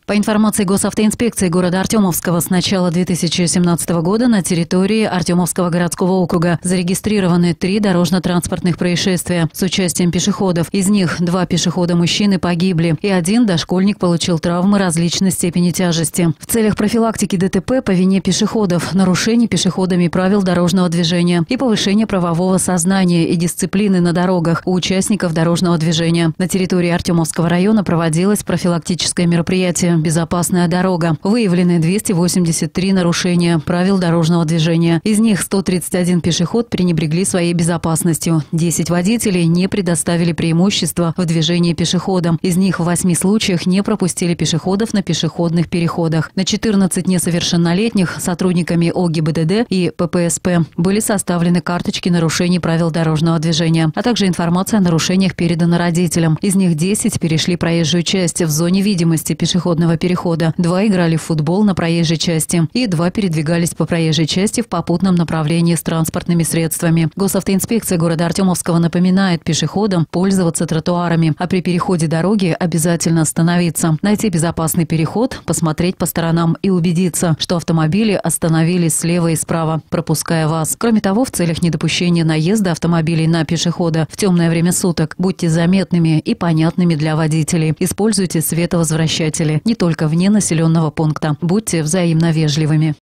По информации Госавтоинспекции города Артемовского, с начала 2017 года на территории Артемовского городского округа зарегистрированы 3 дорожно-транспортных происшествия с участием пешеходов. Из них 2 пешехода-мужчины погибли, и 1 дошкольник получил травмы различной степени тяжести. В целях профилактики ДТП по вине пешеходов, нарушений пешеходами правил дорожного движения и повышения правового сознания и дисциплины на дорогах у участников дорожного движения. На территории Артемовского района проводилось профилактическое мероприятие «Безопасная дорога». Выявлены 283 нарушения правил дорожного движения. Из них 131 пешеход пренебрегли своей безопасностью. 10 водителей не предоставили преимущества в движении пешеходам. Из них в 8 случаях не пропустили пешеходов на пешеходных переходах. На 14 несовершеннолетних сотрудниками ОГИБДД и ППСП были составлены карточки нарушений правил дорожного движения, а также информация о нарушениях передана родителям. Из них 10 перешли проезжую часть в зоне видимости пешеходного перехода, 2 играли в футбол на проезжей части и 2 передвигались по проезжей части в попутном направлении с транспортными средствами. Госавтоинспекция города Артемовского напоминает пешеходам пользоваться тротуарами, а при переходе дороги обязательно остановиться, найти безопасный переход, посмотреть по сторонам и убедиться, что автомобили остановились слева и справа, пропуская вас. Кроме того, в целях недопущения наезда автомобилей на пешехода в темное время суток будьте заметными и понятными для водителей. Используйте световозвращатели не только вне населенного пункта. Будьте взаимно вежливыми.